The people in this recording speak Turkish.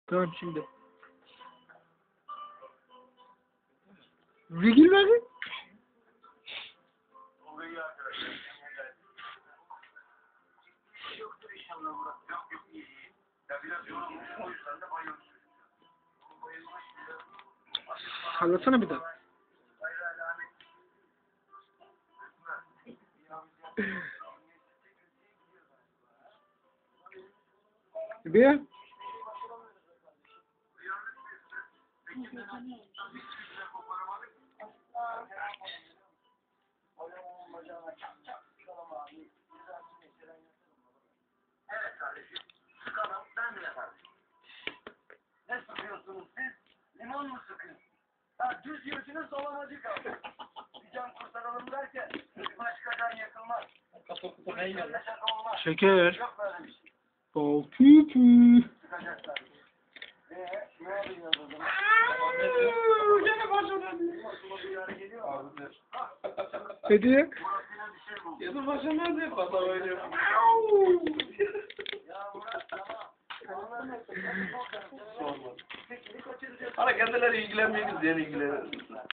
Tamam şimdi. Virgül ver. Anlatsana bir daha. Bir. Evet kardeşim. Sıkalım. Ben de kardeşim. Ne sıkıyorsunuz siz? Limon mu sıkıyorsunuz? Ha düz yiyorsunuz dolamacı kaldı. Bir can kurtaralım derken bir başka can yakılmaz. Şeker. Yok böyle bir şey. Bal küpü. Sıkacaklar. Ne yapacağız o zaman? Gene başladı. Geliyor. Hediye. Burasıyla bir şey buldu. Yazın başına ne pata böyle? Ya Murat tamam. Sonra. Hala kendileri ilgilenmeyiz diye ilgileniyor.